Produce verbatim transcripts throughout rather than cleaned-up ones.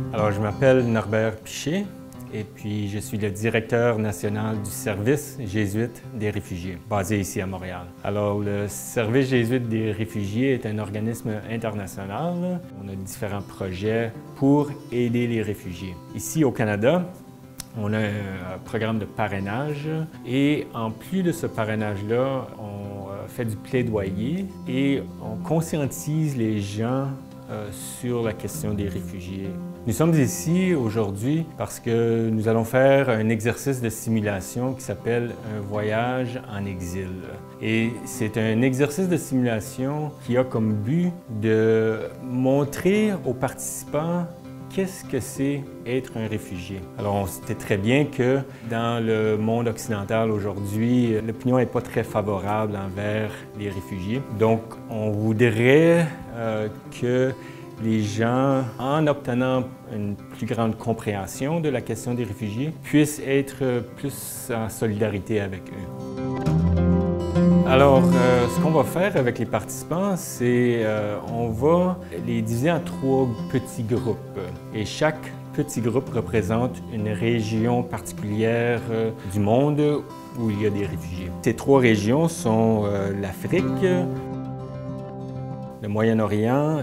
Alors, je m'appelle Norbert Piché et puis je suis le directeur national du service jésuite des réfugiés, basé ici à Montréal. Alors, le service jésuite des réfugiés est un organisme international. On a différents projets pour aider les réfugiés. Ici au Canada, on a un programme de parrainage et en plus de ce parrainage-là, on fait du plaidoyer et on conscientise les gens euh, sur la question des réfugiés. Nous sommes ici aujourd'hui parce que nous allons faire un exercice de simulation qui s'appelle un voyage en exil. Et c'est un exercice de simulation qui a comme but de montrer aux participants qu'est-ce que c'est être un réfugié. Alors, on sait très bien que dans le monde occidental aujourd'hui, l'opinion n'est pas très favorable envers les réfugiés. Donc, on voudrait euh, que les gens, en obtenant une plus grande compréhension de la question des réfugiés, puissent être plus en solidarité avec eux. Alors, euh, ce qu'on va faire avec les participants, c'est euh, on va les diviser en trois petits groupes. Et chaque petit groupe représente une région particulière euh, du monde où il y a des réfugiés. Ces trois régions sont euh, l'Afrique, le Moyen-Orient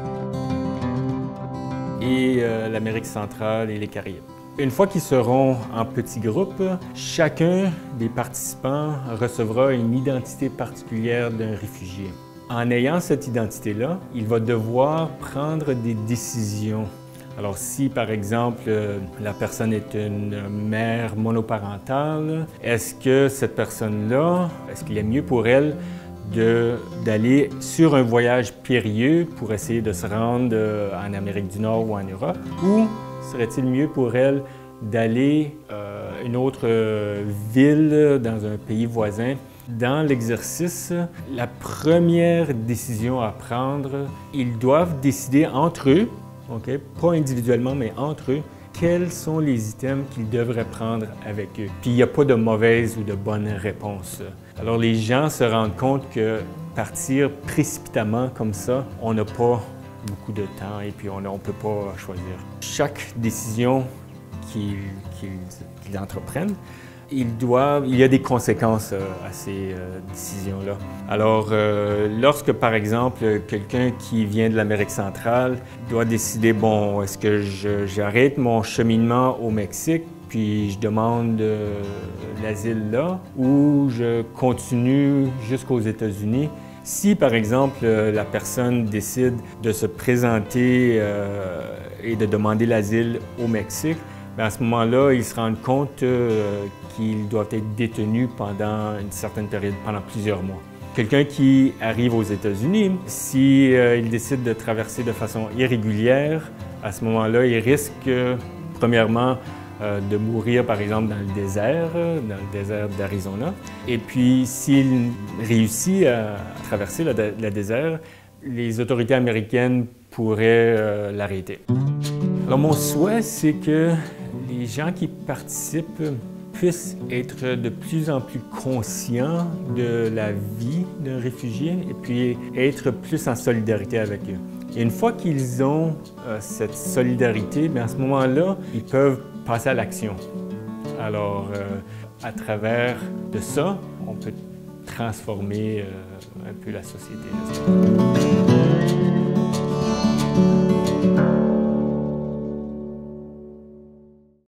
et euh, l'Amérique centrale et les Caraïbes. Une fois qu'ils seront en petits groupes, chacun des participants recevra une identité particulière d'un réfugié. En ayant cette identité-là, il va devoir prendre des décisions. Alors si, par exemple, la personne est une mère monoparentale, est-ce que cette personne-là, est-ce qu'il est mieux pour elle d'aller sur un voyage périlleux pour essayer de se rendre en Amérique du Nord ou en Europe, ou serait-il mieux pour elle d'aller à euh, une autre euh, ville dans un pays voisin? Dans l'exercice, la première décision à prendre, ils doivent décider entre eux, okay, pas individuellement, mais entre eux, quels sont les items qu'ils devraient prendre avec eux. Puis il n'y a pas de mauvaise ou de bonne réponse. Alors les gens se rendent compte que partir précipitamment comme ça, on n'a pas beaucoup de temps et puis on ne peut pas choisir. Chaque décision qu'ils qu'ils, qu'ils entreprennent, ils doivent, il y a des conséquences à ces euh, décisions-là. Alors, euh, lorsque, par exemple, quelqu'un qui vient de l'Amérique centrale doit décider, bon, est-ce que j'arrête mon cheminement au Mexique puis je demande euh, l'asile là, ou je continue jusqu'aux États-Unis? Si, par exemple, la personne décide de se présenter euh, et de demander l'asile au Mexique, bien à ce moment-là, ils se rendent compte euh, qu'ils doivent être détenus pendant une certaine période, pendant plusieurs mois. Quelqu'un qui arrive aux États-Unis, si euh, il décide de traverser de façon irrégulière, à ce moment-là, il risque, euh, premièrement, Euh, de mourir, par exemple, dans le désert, dans le désert d'Arizona. Et puis, s'il réussit à traverser le, le désert, les autorités américaines pourraient euh, l'arrêter. Alors, mon souhait, c'est que les gens qui participent puissent être de plus en plus conscients de la vie d'un réfugié et puis être plus en solidarité avec eux. Et une fois qu'ils ont euh, cette solidarité, bien à ce moment-là, ils peuvent passer à l'action. Alors, euh, à travers de ça, on peut transformer euh, un peu la société.